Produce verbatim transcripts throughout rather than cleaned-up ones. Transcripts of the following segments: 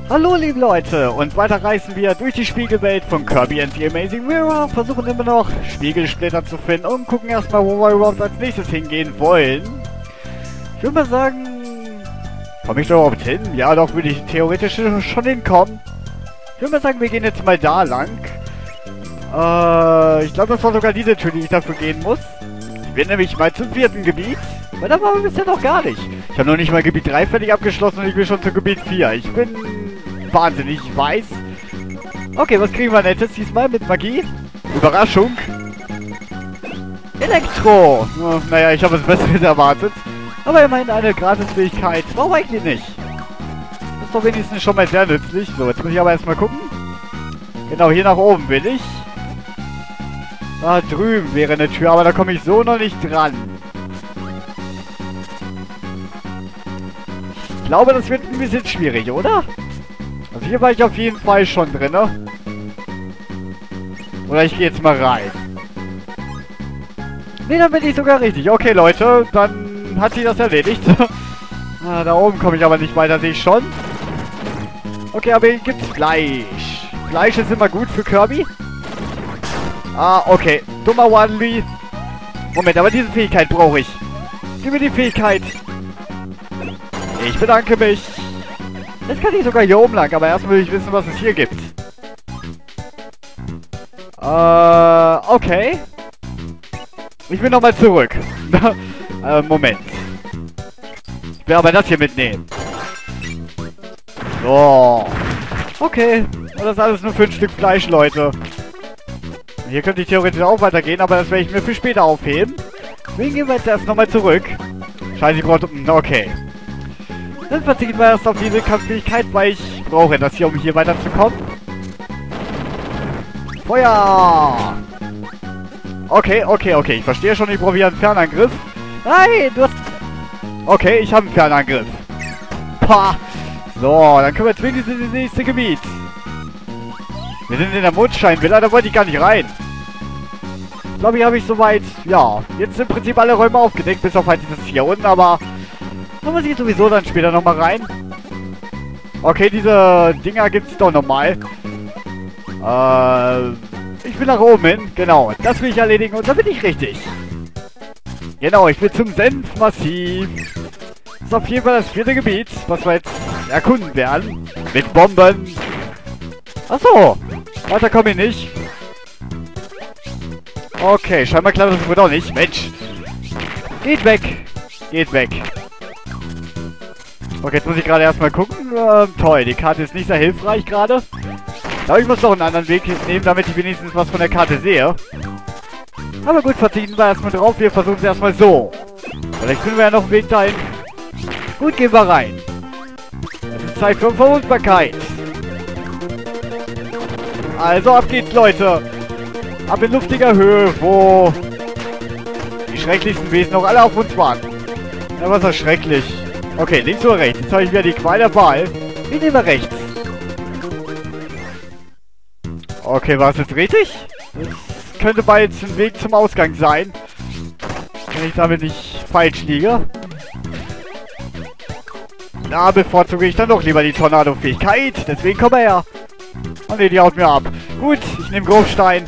Hallo liebe Leute und weiter reisen wir durch die Spiegelwelt von Kirby and the Amazing Mirror, versuchen immer noch Spiegelsplitter zu finden und gucken erstmal, wo wir überhaupt als nächstes hingehen wollen. Ich würde mal sagen, komme ich da überhaupt hin? Ja doch, würde ich theoretisch schon hinkommen. Ich würde mal sagen, wir gehen jetzt mal da lang. Äh, ich glaube, das war sogar diese Tür, die ich dafür gehen muss. Ich bin nämlich mal zum vierten Gebiet. Weil da waren wir bisher noch gar nicht. Ich habe noch nicht mal Gebiet drei fertig abgeschlossen und ich bin schon zu Gebiet vier. Ich bin wahnsinnig weiß. Okay, was kriegen wir Nettes diesmal mit Magie? Überraschung. Elektro. Oh, naja, ich habe es Besseres erwartet. Aber immerhin eine Gratisfähigkeit. Warum eigentlich nicht? Das ist doch wenigstens schon mal sehr nützlich. So, jetzt muss ich aber erstmal gucken. Genau, hier nach oben will ich. Da drüben wäre eine Tür, aber da komme ich so noch nicht dran. Ich glaube, das wird ein bisschen schwierig, oder? Also hier war ich auf jeden Fall schon drin, ne? Oder ich gehe jetzt mal rein. Ne, dann bin ich sogar richtig. Okay, Leute, dann hat sich das erledigt. Ah, da oben komme ich aber nicht weiter, sehe ich schon. Okay, aber hier gibt's Fleisch. Fleisch ist immer gut für Kirby. Ah, okay. Dummer Wanli. Moment, aber diese Fähigkeit brauche ich. Gib mir die Fähigkeit. Ich bedanke mich. Jetzt kann ich sogar hier oben lang, aber erst will ich wissen, was es hier gibt. Äh, okay. Ich will nochmal zurück. äh, Moment. Ich will aber das hier mitnehmen. So. Okay. Und das ist alles nur für ein Stück Fleisch, Leute. Hier könnte ich theoretisch auch weitergehen, aber das werde ich mir für später aufheben. Deswegen gehen wir jetzt erst nochmal zurück. Scheiße, ich brauche... Okay. Dann verzichten wir erst auf diese Kampffähigkeit, weil ich brauche das hier, um hier weiterzukommen. Feuer! Okay, okay, okay. Ich verstehe schon, ich brauche wieder einen Fernangriff. Nein, du hast... Okay, ich habe einen Fernangriff. Pah! So, dann können wir zwingend in das nächste Gebiet. Wir sind in der Mondscheinvilla, da wollte ich gar nicht rein. Ich glaube, hier habe ich soweit... Ja, jetzt im Prinzip alle Räume aufgedeckt, bis auf halt dieses hier unten, aber... Da muss ich sowieso dann später nochmal rein. Okay, diese Dinger gibt es doch nochmal. Äh, ich will nach oben hin. Genau, das will ich erledigen und da bin ich richtig. Genau, ich will zum Senfmassiv. Das ist auf jeden Fall das vierte Gebiet, was wir jetzt erkunden werden. Mit Bomben. Achso, weiter komme ich nicht. Okay, scheinbar klappt das wohl auch nicht. Mensch. Geht weg. Geht weg. Okay, jetzt muss ich gerade erstmal gucken. Ähm, toll, die Karte ist nicht sehr hilfreich gerade. Aber ich muss noch einen anderen Weg nehmen, damit ich wenigstens was von der Karte sehe. Aber gut, verzichten wir erstmal drauf. Wir versuchen es erstmal so. Vielleicht finden wir ja noch einen Weg dahin. Gut, gehen wir rein. Es ist Zeit für Verwundbarkeit. Also, ab geht's, Leute. Ab in luftiger Höhe, wo die schrecklichsten Wesen auch alle auf uns warten. Ja, was ist schrecklich. Okay, links oder rechts? Jetzt habe ich wieder die Qual der Wahl. Ich nehme rechts. Okay, war es jetzt richtig? Das könnte bald ein Weg zum Ausgang sein. Wenn ich damit nicht falsch liege. Da bevorzuge ich dann doch lieber die Tornado-Fähigkeit. Deswegen komm her. Oh ne, die haut mir ab. Gut, ich nehme Grobstein.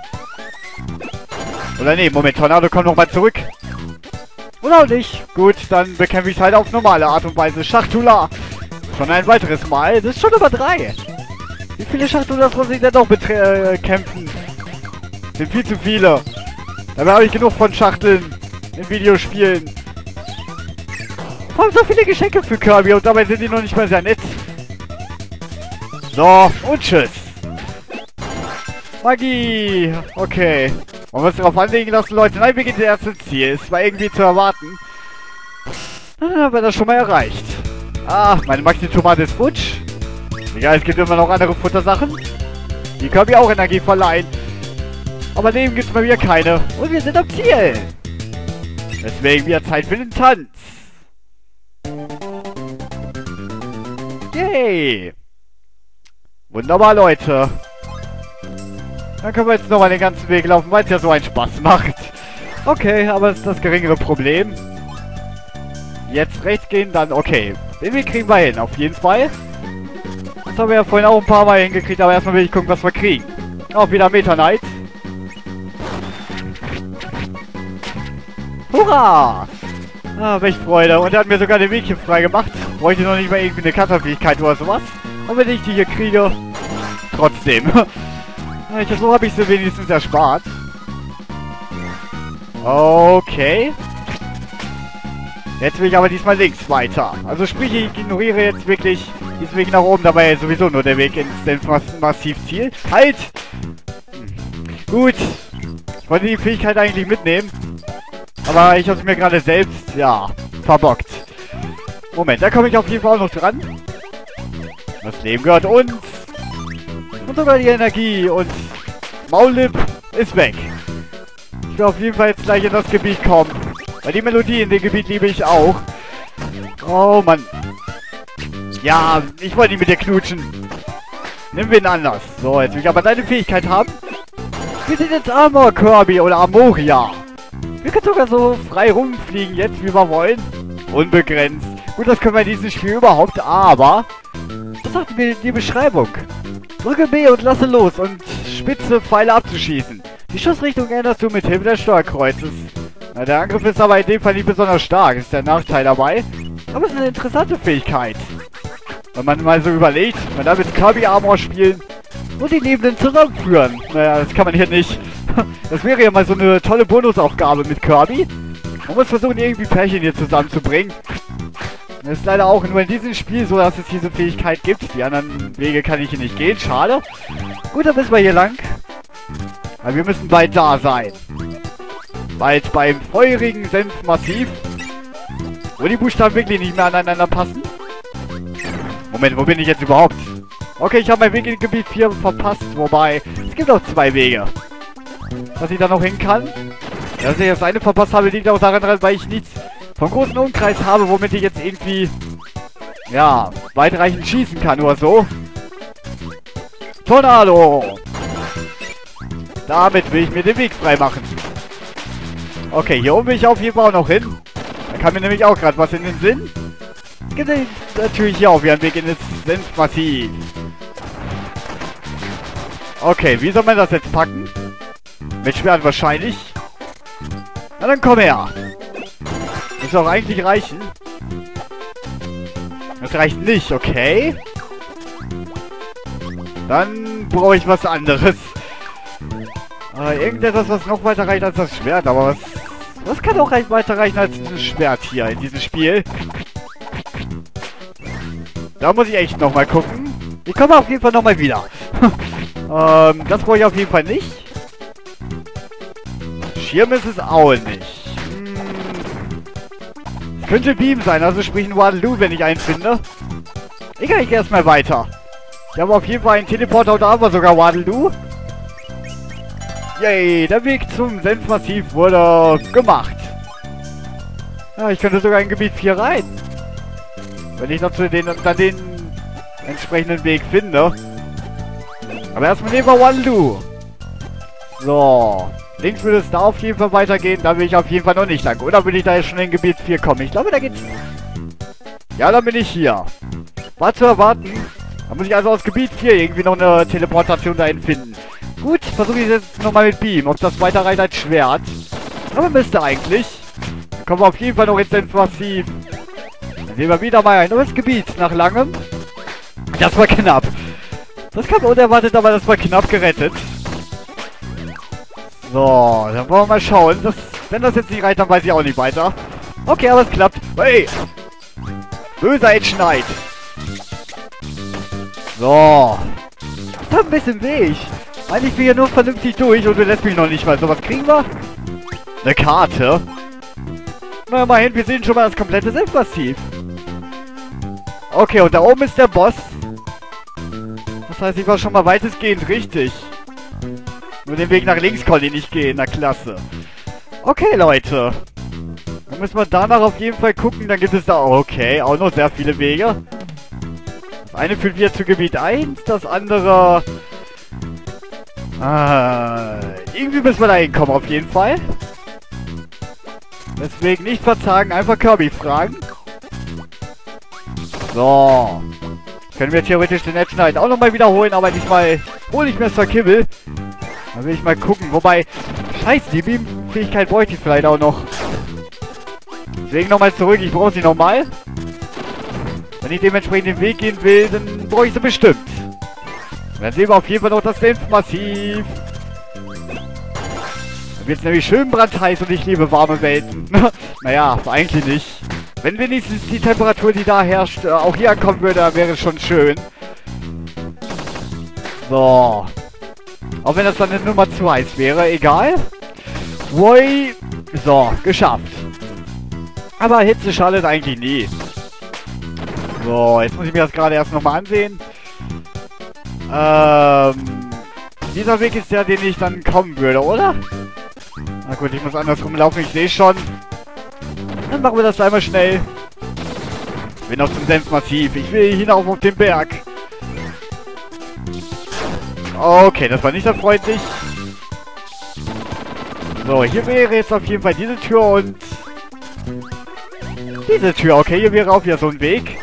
Oder ne, Moment, Tornado, komm nochmal zurück. Oder auch nicht. Gut, dann bekämpfe ich es halt auf normale Art und Weise. Schachtula. Schon ein weiteres Mal. Das ist schon Nummer drei. Wie viele Schachtulas muss ich denn noch bekämpfen? Sind viel zu viele. Dabei habe ich genug von Schachteln in Videospielen. Wir haben so viele Geschenke für Kirby und dabei sind die noch nicht mal sehr nett. So, und tschüss. Magie. Okay. Wollen wir es darauf anlegen lassen, Leute? Nein, wir gehen ins erste Ziel. Es war irgendwie zu erwarten. Dann haben wir das schon mal erreicht. Ah, meine Maxi-Tomate ist futsch. Egal, es gibt immer noch andere Futtersachen. Die Kirby auch Energie verleihen. Aber Leben gibt es mal wieder keine. Und wir sind am Ziel. Deswegen wieder Zeit für den Tanz. Yay. Wunderbar, Leute. Dann können wir jetzt nochmal den ganzen Weg laufen, weil es ja so einen Spaß macht. Okay, aber das ist das geringere Problem. Jetzt rechts gehen, dann okay. Den Weg kriegen wir hin, auf jeden Fall. Das haben wir ja vorhin auch ein paar Mal hingekriegt, aber erstmal will ich gucken, was wir kriegen. Auch wieder Meta Knight. Hurra! Ah, welch Freude. Und er hat mir sogar den Weg hier frei gemacht. Bräuchte noch nicht mal irgendwie eine Katterfähigkeit oder sowas. Und wenn ich die hier kriege, trotzdem. So habe ich sie wenigstens erspart. Okay. Jetzt will ich aber diesmal links weiter. Also sprich, ich ignoriere jetzt wirklich diesen Weg nach oben. Dabei ist sowieso nur der Weg ins Senf-Massiv-Ziel. Halt! Gut. Ich wollte die Fähigkeit eigentlich mitnehmen. Aber ich habe es mir gerade selbst, ja, verbockt. Moment, da komme ich auf jeden Fall auch noch dran. Das Leben gehört uns. Und sogar die Energie. Und Maullip ist weg. Ich will auf jeden Fall jetzt gleich in das Gebiet kommen. Weil die Melodie in dem Gebiet liebe ich auch. Oh Mann. Ja, ich wollte nicht mit dir knutschen. Nimm wen anders. So, jetzt will ich aber deine Fähigkeit haben. Wir sind jetzt Armor Kirby oder Amoria. Wir können sogar so frei rumfliegen jetzt, wie wir wollen. Unbegrenzt. Gut, das können wir in diesem Spiel überhaupt, aber... Was sagt mir die Beschreibung? Drücke B und lasse los und spitze Pfeile abzuschießen. Die Schussrichtung änderst du mit Hilfe des Steuerkreuzes. Na, der Angriff ist aber in dem Fall nicht besonders stark, ist der Nachteil dabei. Aber es ist eine interessante Fähigkeit. Wenn man mal so überlegt, man darf mit Kirby Armor spielen und die Lebenden zusammenführen. Naja, das kann man hier nicht. Das wäre ja mal so eine tolle Bonusaufgabe mit Kirby. Man muss versuchen, irgendwie Pärchen hier zusammenzubringen. Das ist leider auch nur in diesem Spiel so, dass es diese Fähigkeit gibt. Die anderen Wege kann ich hier nicht gehen. Schade. Gut, dann müssen wir hier lang. Aber wir müssen bald da sein. Bald beim feurigen Senf-Massiv. Wo die Buchstaben wirklich nicht mehr aneinander passen. Moment, wo bin ich jetzt überhaupt? Okay, ich habe meinen Weg in Gebiet vier verpasst. Wobei, es gibt auch zwei Wege. Dass ich da noch hin kann. Dass ich das eine verpasst habe, liegt auch daran, weil ich nichts vom großen Umkreis habe, womit ich jetzt irgendwie, ja, weitreichend schießen kann oder so. Tornado! Damit will ich mir den Weg frei machen. Okay, hier oben will ich auf jeden Fall auch noch hin. Da kam mir nämlich auch gerade was in den Sinn. Gibt es natürlich hier auch wieder einen Weg in das Senf-Massiv. Okay, wie soll man das jetzt packen? Mit Schwert wahrscheinlich. Na dann komm her. Muss auch eigentlich reichen. Das reicht nicht, okay. Dann brauche ich was anderes. Äh, irgendetwas, was noch weiter reicht als das Schwert, aber was... Das kann auch weiter reichen als dieses Schwert hier in diesem Spiel. Da muss ich echt nochmal gucken. Ich komme auf jeden Fall nochmal wieder. ähm, das brauche ich auf jeden Fall nicht. Schirm ist es auch nicht. Hm. Es könnte Beam sein, also sprich ein Waddle-Doo, wenn ich einen finde. Egal, ich gehe erstmal weiter. Ich habe auf jeden Fall einen Teleporter und da haben wir sogar Waddle-Doo. Yay, der Weg zum Senf-Massiv wurde gemacht. Ja, ich könnte sogar in Gebiet vier rein. Wenn ich noch zu den, dann den entsprechenden Weg finde. Aber erstmal nehmen wir Waddle-Doo. So. Links würde es da auf jeden Fall weitergehen. Da will ich auf jeden Fall noch nicht lang. Oder will ich da jetzt schon in Gebiet vier kommen? Ich glaube, da geht's... Ja, dann bin ich hier. War zu erwarten. Da muss ich also aus Gebiet vier irgendwie noch eine Teleportation dahin finden. Gut, versuche ich jetzt nochmal mit Beam. Ob das weiter reicht als Schwert. Aber müsste eigentlich. Dann kommen wir auf jeden Fall noch ins Senf-Massiv. Dann sehen wir wieder mal ein neues Gebiet nach langem. Das war knapp. Das kam unerwartet, aber das war knapp gerettet. So, dann wollen wir mal schauen. Das, wenn das jetzt nicht reicht, dann weiß ich auch nicht weiter. Okay, aber es klappt. Hey! Böser Edge Knight. So. Das hat ein bisschen Weg. Eigentlich bin ich ja nur vernünftig durch und du lässt mich noch nicht mal. So, was kriegen wir? Eine Karte. Na, immerhin, wir sehen schon mal das komplette Senf-Massiv. Okay, und da oben ist der Boss. Das heißt, ich war schon mal weitestgehend richtig. Nur den Weg nach links konnte ich nicht gehen. Na, klasse. Okay, Leute. Dann müssen wir danach auf jeden Fall gucken. Dann gibt es da, okay, auch noch sehr viele Wege. Das eine führt wieder zu Gebiet eins. Das andere... Ah, irgendwie müssen wir da hinkommen, auf jeden Fall. Deswegen nicht verzagen, einfach Kirby fragen. So. Können wir theoretisch den Edge Knight auch nochmal wiederholen, aber diesmal hole ich mir Sir Kibble. Dann will ich mal gucken. Wobei, scheiße, die Beam-Fähigkeit bräuchte ich vielleicht auch noch. Deswegen nochmal zurück, ich brauche sie nochmal. Wenn ich dementsprechend den Weg gehen will, dann brauche ich sie bestimmt. Und dann sehen wir auf jeden Fall noch das Senfmassiv. Dann wird es nämlich schön brandheiß und ich liebe warme Welten. Naja, eigentlich nicht. Wenn wenigstens die Temperatur, die da herrscht, auch hier ankommen würde, dann wäre es schon schön. So. Auch wenn das dann eine Nummer zu heiß wäre, egal. Woi. So, geschafft. Aber Hitze schadet eigentlich nie. So, jetzt muss ich mir das gerade erst nochmal ansehen. Ähm, dieser Weg ist der, den ich dann kommen würde, oder? Na gut, ich muss andersrum laufen, ich sehe schon. Dann machen wir das einmal schnell. Ich bin noch zum Senfmassiv. Ich will hinauf auf den Berg. Okay, das war nicht so freundlich. So, hier wäre jetzt auf jeden Fall diese Tür und... diese Tür. Okay, hier wäre auch wieder so ein Weg.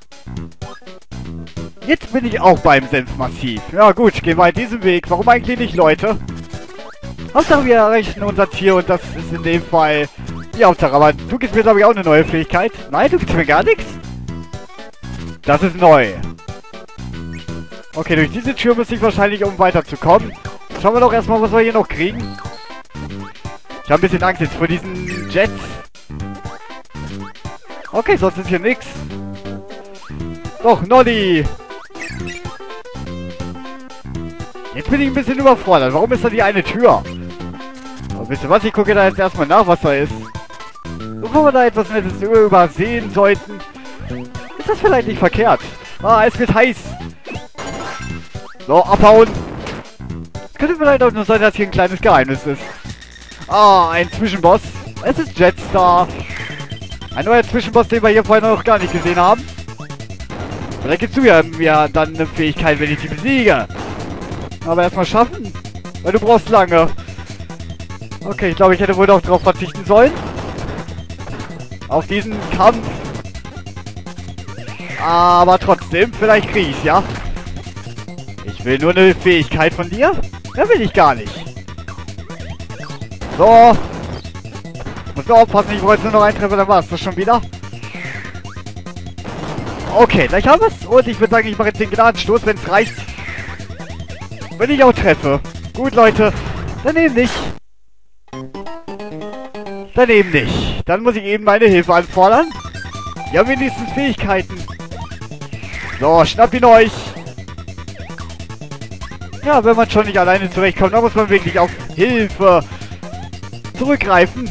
Jetzt bin ich auch beim Senfmassiv. Ja gut, gehen wir halt diesen Weg. Warum eigentlich nicht, Leute? Hauptsache wir erreichen unser Ziel und das ist in dem Fall die Hauptsache. Aber du gibst mir, glaube ich, auch eine neue Fähigkeit. Nein, du gibst mir gar nichts? Das ist neu. Okay, durch diese Tür müsste ich wahrscheinlich, um weiterzukommen. Schauen wir doch erstmal, was wir hier noch kriegen. Ich habe ein bisschen Angst jetzt vor diesen Jets. Okay, sonst ist hier nichts. Doch, Nolli! Jetzt bin ich ein bisschen überfordert. Warum ist da die eine Tür? Aber wisst ihr was? Ich gucke da jetzt erstmal nach, was da ist. Bevor wir da etwas Nettes übersehen sollten, ist das vielleicht nicht verkehrt. Ah, es wird heiß. So, abhauen. Es könnte vielleicht auch nur sein, dass hier ein kleines Geheimnis ist. Ah, ein Zwischenboss. Es ist Jetstar. Ein neuer Zwischenboss, den wir hier vorher noch gar nicht gesehen haben. Vielleicht gibst du ja mir dann eine Fähigkeit, wenn ich die besiege. Aber erstmal schaffen. Weil du brauchst lange. Okay, ich glaube, ich hätte wohl doch darauf verzichten sollen. Auf diesen Kampf. Aber trotzdem, vielleicht krieg ich's, ja? Ich will nur eine Fähigkeit von dir? Ja, will ich gar nicht. So. Muss nur aufpassen, ich wollte nur noch eintreffen, dann war es das schon wieder. Okay, gleich haben wir es. Und ich würde sagen, ich mache jetzt den Gnadenstoß, wenn es reicht. Wenn ich auch treffe. Gut, Leute. Daneben nicht. Daneben nicht. Dann muss ich eben meine Hilfe anfordern. Ja, wenigstens Fähigkeiten. So, schnappt ihn euch. Ja, wenn man schon nicht alleine zurechtkommt, dann muss man wirklich auf Hilfe zurückgreifen.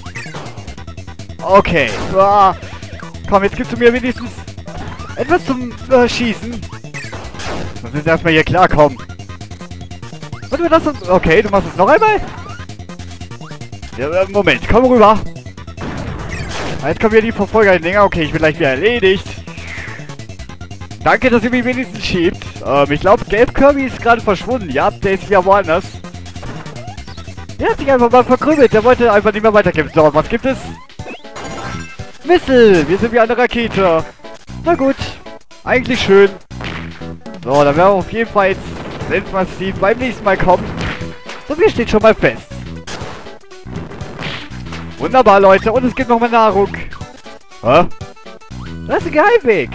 Okay. Ah, komm, jetzt gibst du mir wenigstens etwas zum äh, Schießen. Muss jetzt erstmal hier klarkommen. Und wir lassen uns... Okay, du machst es noch einmal? Ja, äh, Moment, komm rüber. Jetzt kommen hier die Verfolger-Dinger. Okay, ich bin gleich wieder erledigt. Danke, dass ihr mich wenigstens schiebt. Ähm, ich glaube, Gelb Kirby ist gerade verschwunden. Ja, der ist wieder woanders. Der hat sich einfach mal verkrümmelt. Der wollte einfach nicht mehr weiterkämpfen. So, was gibt es? Missile! Wir sind wie eine Rakete. Na gut. Eigentlich schön. So, dann werden wir auf jeden Fall jetzt Senfmassiv beim nächsten Mal kommen. So viel steht schon mal fest. Wunderbar, Leute. Und es gibt noch mal Nahrung. Hä? Das ist ein Geheimweg.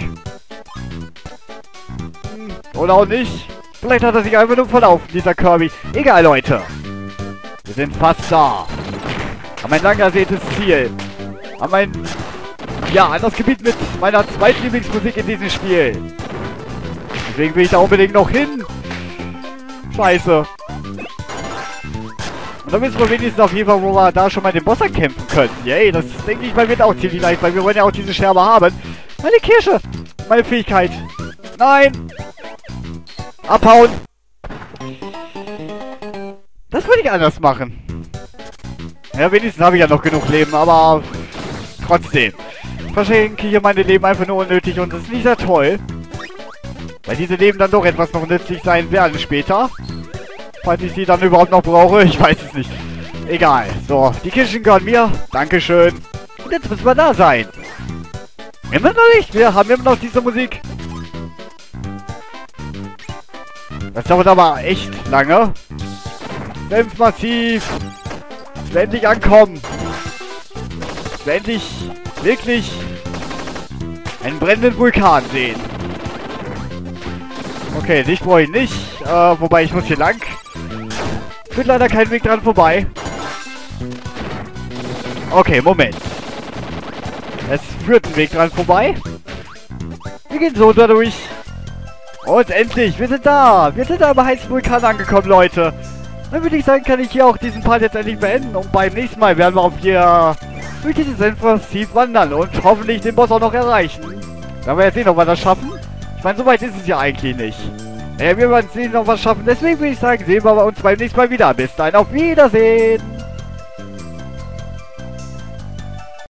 Hm, oder auch nicht. Vielleicht hat er sich einfach nur verlaufen, dieser Kirby. Egal, Leute. Wir sind fast da. An mein lang ersehntes Ziel. An mein... Ja, an das Gebiet mit meiner Zweitlieblingsmusik in diesem Spiel. Deswegen will ich da unbedingt noch hin. Scheiße. Und dann wissen wir wenigstens auf jeden Fall, wo wir da schon mal den Boss kämpfen können. Yay, das denke ich mal wird auch ziemlich leicht, weil wir wollen ja auch diese Scherbe haben. Meine Kirsche. Meine Fähigkeit. Nein. Abhauen. Das würde ich anders machen. Ja, wenigstens habe ich ja noch genug Leben, aber trotzdem. Ich verschenke hier meine Leben einfach nur unnötig und das ist nicht sehr toll. Weil diese Leben dann doch etwas noch nützlich sein werden später. Falls ich sie dann überhaupt noch brauche, ich weiß es nicht. Egal. So, die Kirschen gehören mir. Dankeschön. Und jetzt müssen wir da sein. Immer noch nicht. Wir haben immer noch diese Musik. Das dauert aber echt lange. Dämpft massiv. Ich will endlich ankommen. Ich will endlich wirklich einen brennenden Vulkan sehen. Okay, Licht brauche ich nicht. Äh, wobei ich muss hier lang. Führt leider kein Weg dran vorbei. Okay, Moment. Es führt ein Weg dran vorbei. Wir gehen so dadurch. Und endlich, wir sind da. Wir sind da am heißen Vulkan angekommen, Leute. Dann würde ich sagen, kann ich hier auch diesen Part jetzt endlich beenden. Und beim nächsten Mal werden wir auf hier durch dieses Senfmassiv wandern und hoffentlich den Boss auch noch erreichen. Werden wir jetzt sehen, ob wir das schaffen. Ich meine, so weit ist es ja eigentlich nicht. Ja, wir werden sehen, ob wir es schaffen. Deswegen würde ich sagen, sehen wir uns beim nächsten Mal wieder. Bis dahin, auf Wiedersehen.